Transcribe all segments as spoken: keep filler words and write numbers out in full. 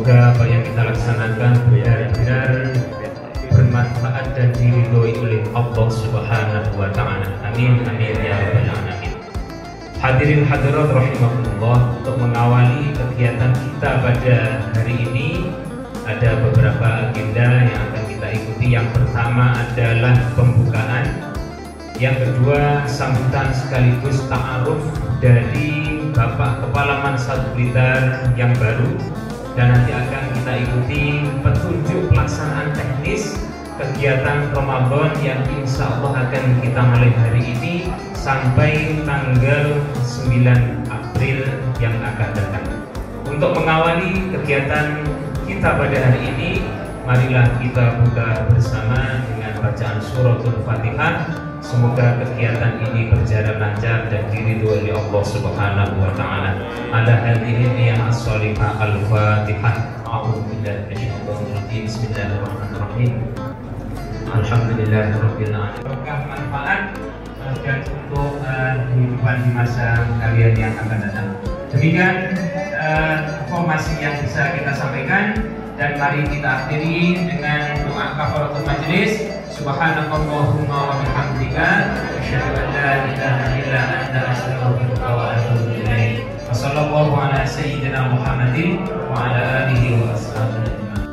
Semoga apa yang kita laksanakan benar-benar bermanfaat dan diridhoi oleh Allah Subhanahu wa taala. Amin amin ya rabbal alamin. Hadirin hadirat rahimakumullah, untuk mengawali kegiatan kita pada hari ini ada beberapa agenda yang akan kita ikuti. Yang pertama adalah pembukaan, yang kedua sambutan sekaligus ta'aruf dari Bapak Kepala Mansat Blitar yang baru, dan nanti akan kita ikuti petunjuk pelaksanaan teknis kegiatan Ramadan yang insya Allah akan kita mulai hari ini sampai tanggal sembilan April yang akan datang. Untuk mengawali kegiatan kita pada hari ini, marilah kita buka bersama dengan bacaan suratul Fatihah. Semoga kegiatan ini berjalan lancar dan diridhoi oleh Allah Subhanahu wa taala. Ala hadhihi niyyah as-shalihah al-Fatihah. A'udzu billahi minasyaitonir rajim. Bismillahirrahmanirrahim. Alhamdulillahirabbil alamin. Berkah manfaat dan untuk uh, kehidupan di masa kalian yang akan datang. Demikian uh, informasi yang bisa kita sampaikan, dan mari kita akhiri dengan doa kafaratul majelis. Subhanakallahumma wa bihamdika asyhadu an la ilaha illa anta astaghfiruka wa atubu ilaik. Wassallallahu ala sayyidina Muhammadin wa ala alihi wa ashabihi.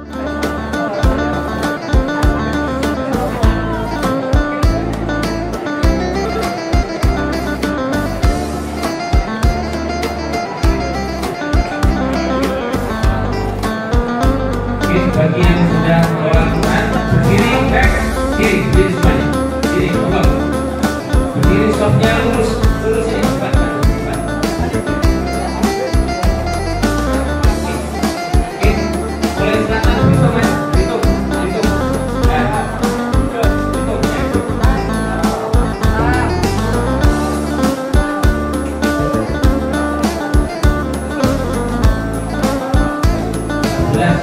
Bagi yang sudah melakukan berdiri, back, kiri, kiri semuanya, kiri, kembali, berdiri, stopnya lurus, lurus ini, cepat, cepat. Oke, mulai selatan, hitung mas, hitung, hitung, ya, hitung, hitung, ya. Belas.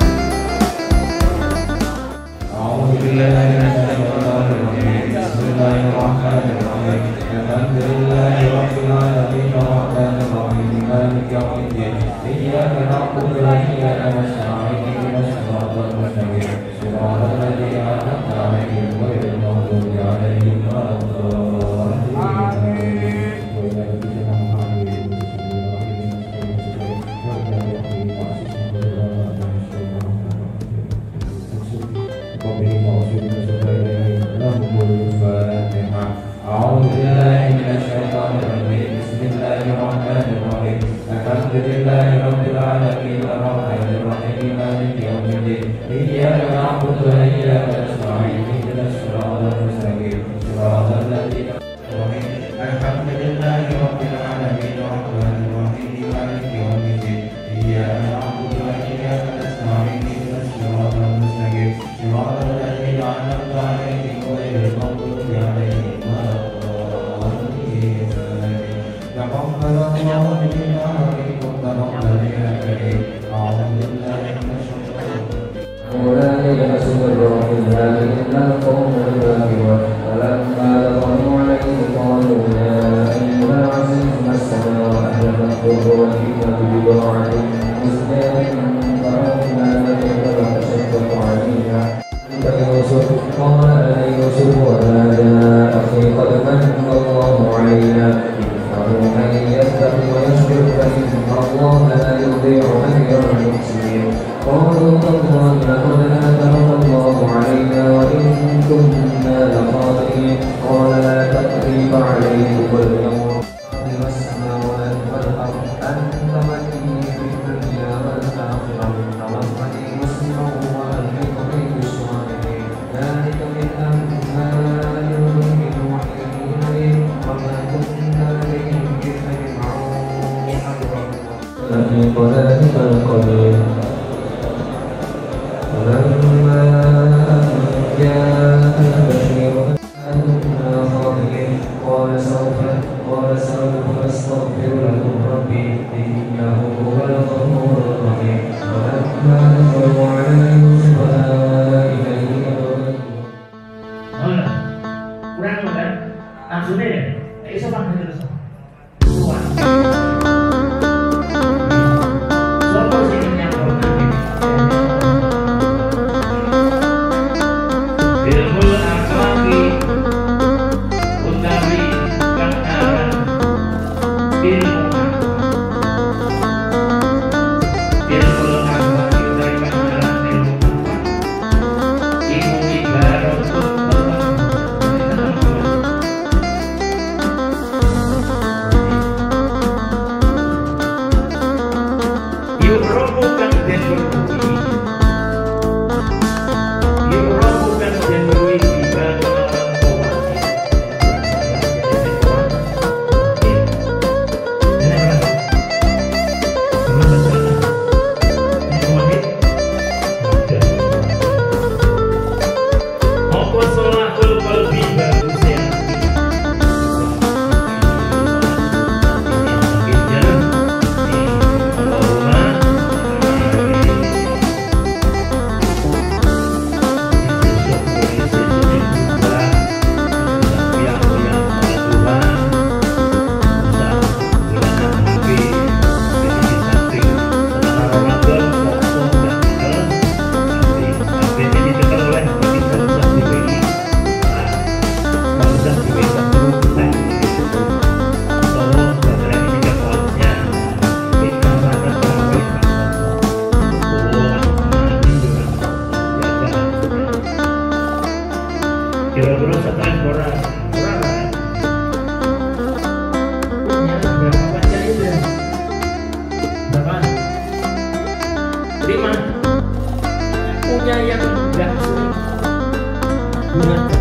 punya yang nggak sering gunakan.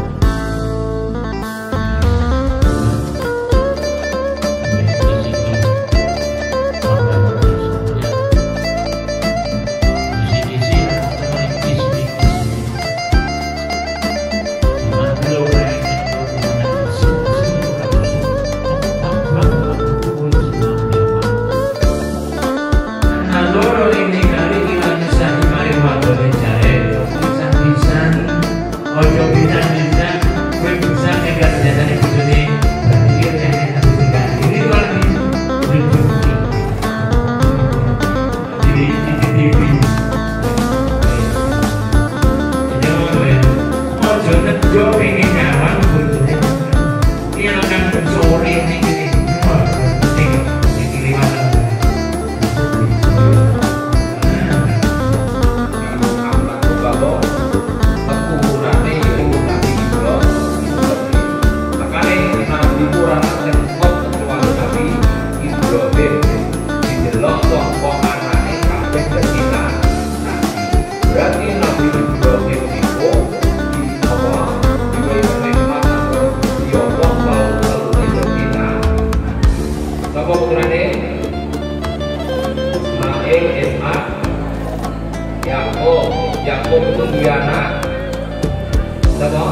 Yakub itu dua anak, sama.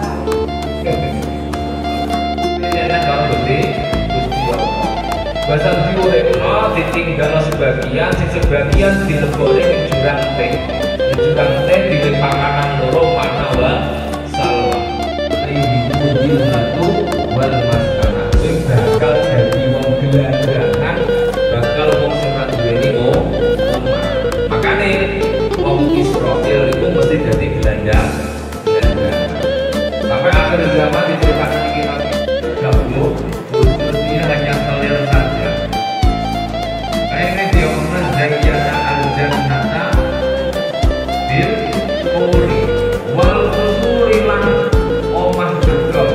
Ini kan kalau gede, bahasa diurekno ditinggal sebagian, sing sebagian dilebokne ning jurang teh. Di jurang teh di panganan loro mana wa salwa. Ini mujil satu wal maskana. Sing bakal dadi wong gelandangan, bakal wong sing ra duweni omah. Makane wong Israel itu mesti jadi gelandang, gelandang. Sampai akhir zaman diceritakan ini Nabi Daud, dia hanya selir saja. Akhirnya dia menzayyana al-jannata bil quri wal qusuri lan omah gedhong.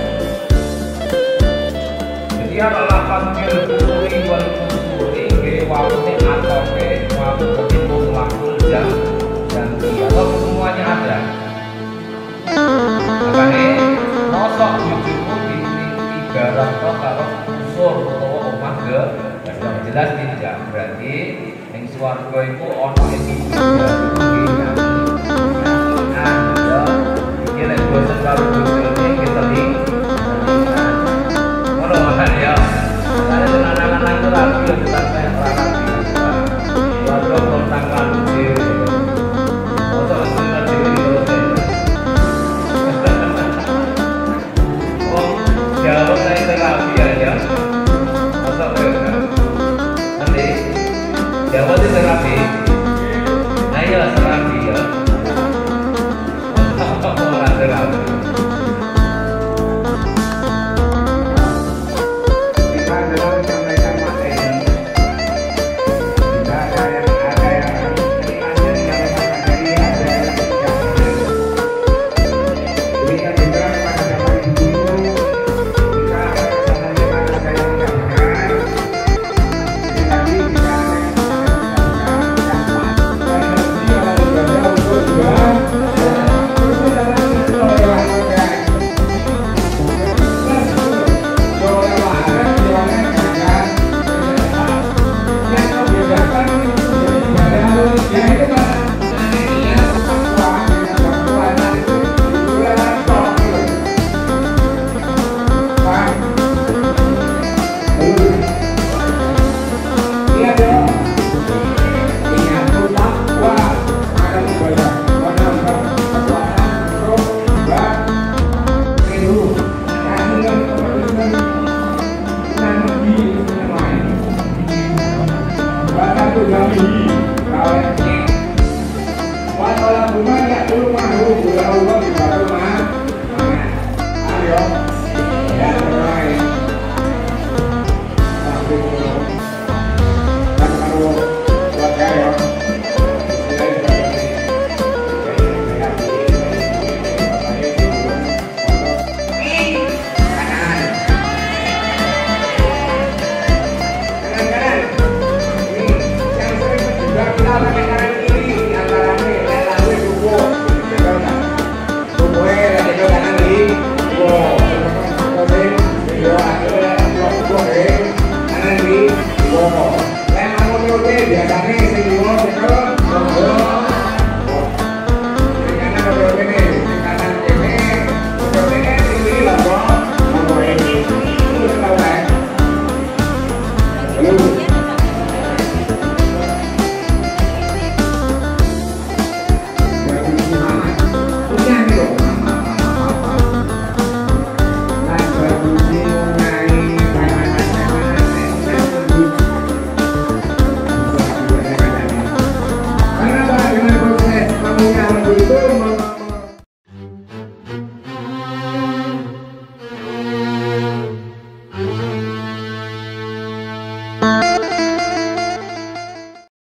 Jadi ana lapan bil quri wal qusuri nggih wawune atoke, wawune mulakul jam dan atau semuanya ada. Makanya nosok wujudmu di tiga rangka kalau unsur atau omah ke yang jelas tidak berarti yang suarga itu